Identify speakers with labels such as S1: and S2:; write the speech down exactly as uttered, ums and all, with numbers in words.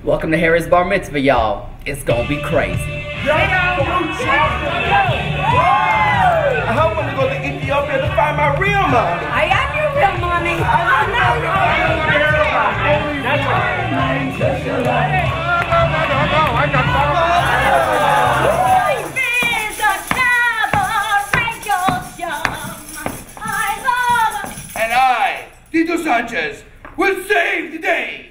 S1: Welcome to Harry's Bar Mitzvah, y'all. It's gonna be crazy.
S2: I hope when we go to Ethiopia to find my real mommy.
S3: I am your real mommy. I know you.
S2: And I, Tito Sanchez, will save the day.